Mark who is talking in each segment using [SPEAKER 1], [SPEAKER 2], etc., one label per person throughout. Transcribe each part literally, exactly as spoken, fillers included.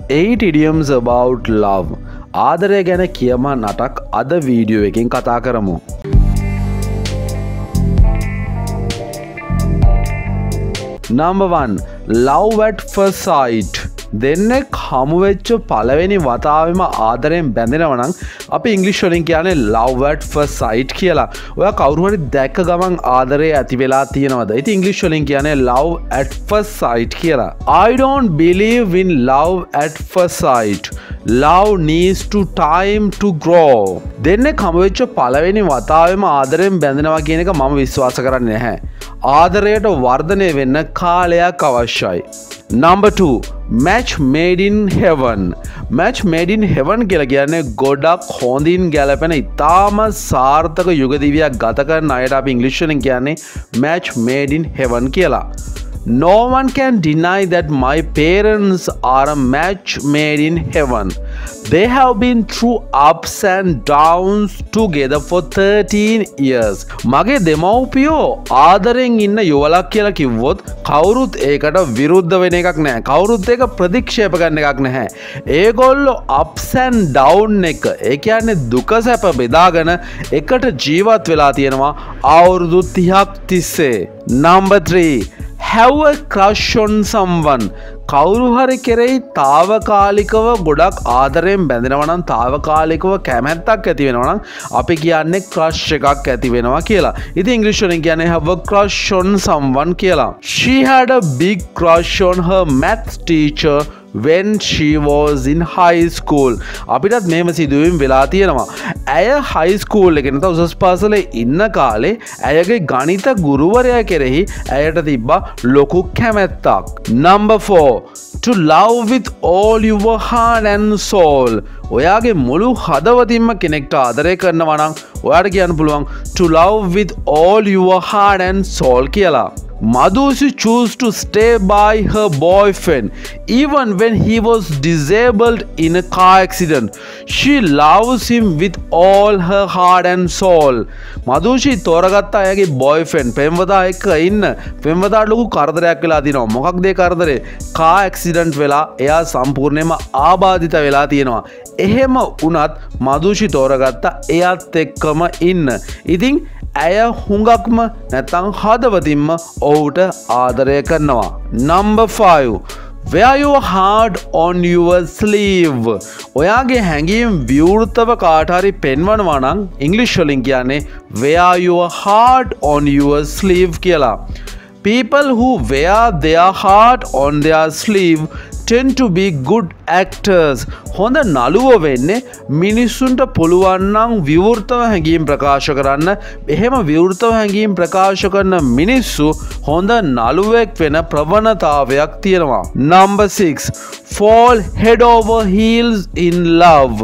[SPEAKER 1] eight idioms about love. ආදරය ගැන කියම නටක් අද වීඩියෝ එකකින් කතා කරමු. Number one. Love at first sight. දෙන්නෙක් හමු වෙච්ච පළවෙනි වතාවෙම ආදරයෙන් බැඳෙනවා නම් අපි ඉංග්‍රීසි වලින් කියන්නේ love at first sight කියලා. ඔයා කවුරු හරි දැක්ක ගමන් ආදරේ ඇති වෙලා තියෙනවද? ඉතින් ඉංග්‍රීසි වලින් කියන්නේ love at first sight කියලා. I don't believe in love at first sight. Love needs to time to grow. දෙන්නෙක් හමු වෙච්ච පළවෙනි වතාවෙම ආදරයෙන් බැඳෙනවා කියන එක මම විශ්වාස කරන්නේ නැහැ. ආදරයට වර්ධනය වෙන්න කාලයක් අවශ්‍යයි. Number two. Match made in heaven. Match made in heaven කියලා කියන්නේ ගොඩක් හොඳින් ගැලපෙන ඉතාම සාර්ථක යුග දිවියක් ගත කරන අයට අපි ඉංග්‍රීසි වලින් කියන්නේ match made in heaven කියලා. No one can deny that my parents are a match made in heaven. They have been through ups and downs together for thirteen years. මගේ දෙමව්පියෝ ආදරෙන් ඉන්න යුවලක් කියලා කිව්වොත් කවුරුත් ඒකට විරුද්ධ වෙන එකක් නැහැ. කවුරුත් ඒක ප්‍රතික්ෂේප කරන එකක් නැහැ. ඒගොල්ලෝ ups and down එක ඒ කියන්නේ දුක සැප බෙදාගෙන එකට ජීවත් වෙලා තියෙනවා අවුරුදු තිහක් තිස්සේ. Number three. Have a crush on someone. කවුරු හරි කෙරෙහි తాවකාලිකව ගොඩක් ආදරයෙන් බැඳෙනවා නම් తాවකාලිකව කැමැත්තක් ඇති වෙනවා නම් අපි කියන්නේ crush එකක් ඇති වෙනවා කියලා. ඉතින් ඉංග්‍රීසි වලින් කියන්නේ have a crush on someone කියලා. She had a big crush on her math teacher when she was in high school. අපිටත් මේම සිදුවීම් වෙලා තියෙනවා. ඇය high school එකේ නැත්නම් උසස් පාසලේ ඉන්න කාලේ ඇයගේ ගණිත ගුරුවරයා කෙරෙහි ඇයට තිබ්බා ලොකු කැමැත්තක්. Number four. To love with all your heart and soul. ඔයාගේ මුළු හදවතින්ම කෙනෙක්ට ආදරය කරනවා නම් ඔයාට කියන්න පුළුවන් to love with all your heart and soul කියලා. Madhusi chose to stay by her boyfriend even when he was disabled in a car accident. She loves him with all her heart and soul. Madhusi තෝරගත්ත අයගේ boyfriend පෙම්වතා එක්ක ඉන්න පෙම්වතාට ලොකු කරදරයක් වෙලා තියෙනවා. මොකක්ද ඒ කරදරේ? car accident වෙලා එයා සම්පූර්ණයෙන්ම ආබාධිත වෙලා තියෙනවා. එහෙම වුණත් Madhusi තෝරගත්ත එයාත් එක්කම ඉන්න. ඉතින් ඇය හුඟක්ම නැත්නම් හදවතින්ම ඔහුට ආදරය කරනවා. Number five. Wear your heart on your sleeve. ඔයාගේ හැඟීම් විවෘතව කාට හරි පෙන්වනවා නම් ඉංග්‍රීසි වලින් කියන්නේ wear your heart on your sleeve කියලා. People who wear their heart on their sleeve tend to be good actors. හොඳ නළුව වෙන්නේ මිනිස්සුන්ට පුළුවන් නම් විවෘතව හැඟීම් ප්‍රකාශ කරන්න. එහෙම විවෘතව හැඟීම් ප්‍රකාශ කරන මිනිස්සු හොඳ නළුවෙක් වෙන ප්‍රවණතාවයක් තියෙනවා. Number six. Fall head over heels in love.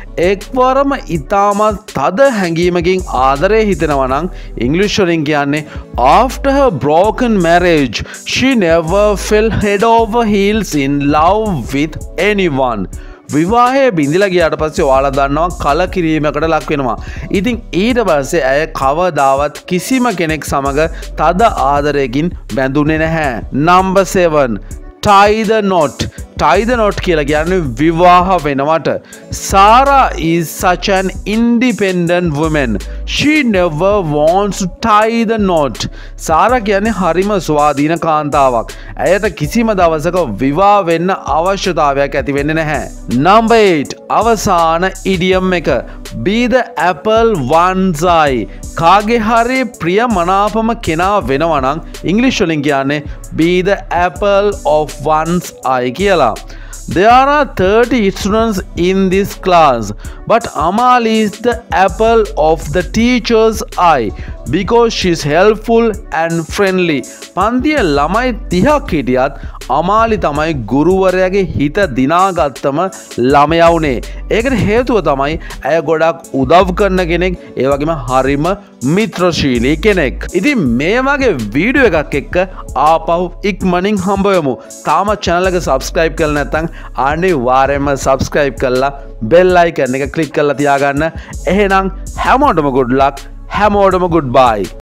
[SPEAKER 1] එක්වරම ඉතාමත් තද හැඟීමකින් ආදරය හිතෙනවා නම් ඉංග්‍රීසි වලින් කියන්නේ after her broken marriage she never fell head over heels in love with anyone. විවාහය බිඳිලා ගියාට පස්සේ ඔයාලා දන්නවා කලකිරීමකට ලක් වෙනවා. ඉතින් ඊට පස්සේ ඇය කවදාවත් කිසිම කෙනෙක් සමග තද ආදරයකින් බැඳුනේ නැහැ. Number seven. Tie the knot. Tie the knot කියලා කියන්නේ විවාහ වෙනවට. Sarah is such an independent woman. She never wants to tie the knot. Sarah කියන්නේ හරිම ස්වාධීන කාන්තාවක්. ඇයට කිසිම දවසක විවාහ වෙන්න අවශ්‍යතාවයක් ඇති වෙන්නේ නැහැ. Number eight. අවසාන idiom එක. Be the apple one's eye. කාගේ හරි ප්‍රියමනාපම කෙනා වෙනවා නම් ඉංග්‍රීසි වලින් කියන්නේ be the apple of one's eye කියලා. There are thirty students in this class, but Amal is the apple of the teacher's eye because she's helpful and friendly. පන්තියේ ළමයි තිහක් හිටියත් අමාලි තමයි ගුරුවරයාගේ හිත දිනාගත්තම ළමයා වුණේ. ඒකට හේතුව තමයි ඇය ගොඩක් උදව් කරන කෙනෙක්, ඒ වගේම හරිම මිත්‍රශීලී කෙනෙක්. ඉතින් මේ වගේ වීඩියෝ එකක් එක්ක ආපහු ඉක්මනින් හම්බ වෙමු. තාම channel එක subscribe කරලා නැත්නම් අනිවාර්යයෙන්ම subscribe කරලා bell icon එක click කරලා තියාගන්න. එහෙනම් හැමෝටම good luck. හැමෝටම goodbye.